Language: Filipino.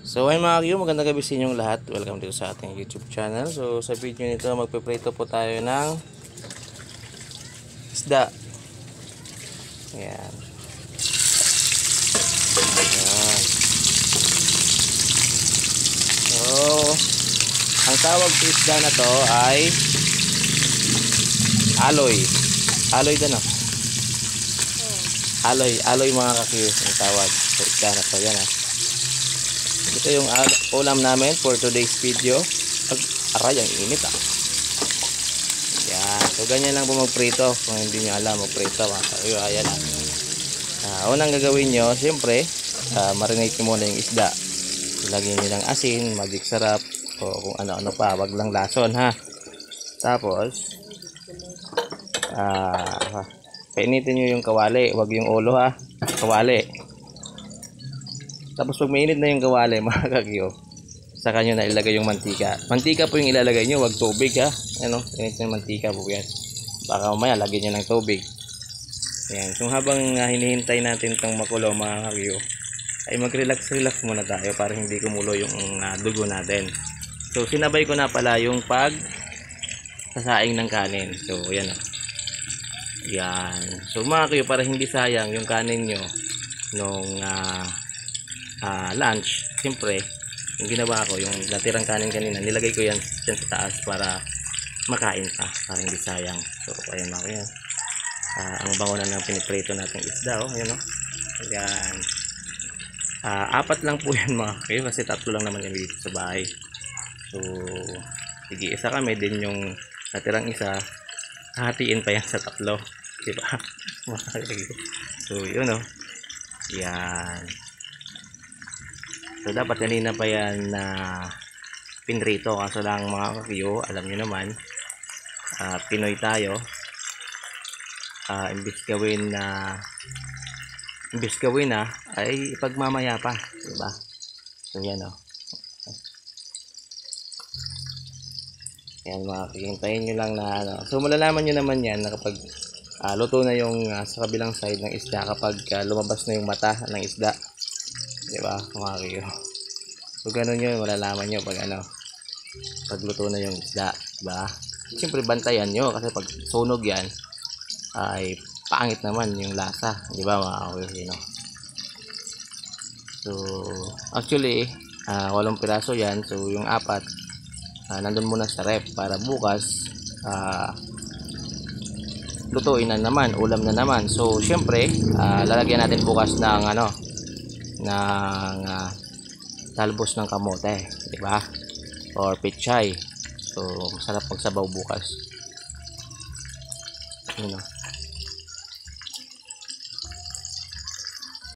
So ay mga kyo, magandang gabi sa inyong lahat. Welcome dito sa ating YouTube channel. So sa video nito, magpiprito po tayo ng isda. Ayan. Ayan. So ang tawag sa isda na to ay aloy. Aloy din, no? Aloy mga kakyo ang tawag sa isda na to. Yan, ha. Ito yung ulam namin for today's video. Aray, ang init, ah. Yan. So ganyan lang po magprito. Kung hindi nyo alam magprito, mga kakyo, ayan, ah. Unang gagawin nyo, siyempre, marinate nyo muna yung isda. Lagyan nyo ng asin, magic sarap, o kung ano-ano pa, wag lang lason, ha. Tapos painitin nyo yung kawali, wag yung ulo, ha. Kawali. Tapos pag mainit na yung kawali, mga kakyo, saka nyo na ilagay yung mantika. Mantika po yung ilalagay nyo, wag tubig, ha. Ano, init yung mantika po yan. Baka mamaya lagyan nyo ng tubig. Ayan. So habang hinihintay natin itong makulo, mga kakyo, ay mag-relax muna tayo para hindi kumulo yung dugo natin. So sinabay ko na pala yung sasaing ng kanin. So ayan, yan. So mga kakyo, para hindi sayang yung kanin nyo nung lunch, siyempre yung ginawa ko, yung natirang kanin kanina, nilagay ko yan dyan sa taas para makain pa, para hindi sayang. So ayan mga kakyo, ang bango na ng piniprito natin isda, ayan, ayan. Apat lang po yan mga kakyo, kasi tatlo lang naman yan dito sa bahay. So sige, isa kami din, yung natirang isa hatiin pa yan sa tatlo, diba? So yun, yan. So dapat kanina pa yan na pinrito, kaso lang mga kakyo, alam nyo naman, Pinoy tayo. Imbis gawin na ay ipagmamaya pa, diba? So yan, yan mga kakyo, hintayin nyo lang na so malalaman nyo naman yan na kapag luto na yung sa kabilang side ng isda, kapag lumabas na yung mata ng isda, diba mga kakyo? So ganun yun, malalaman nyo pag pag luto na yung isda, diba? Siyempre bantayan nyo, kasi pag sunog yan ay pangit naman yung lasa, diba mga kakyo? So actually 8 piraso yan. So yung 4 nandun muna sa rep para bukas lutuin na naman, ulam na naman. So syempre lalagyan natin bukas ng talbos ng kamote, di ba? Or pechay. So masarap magsabaw bukas.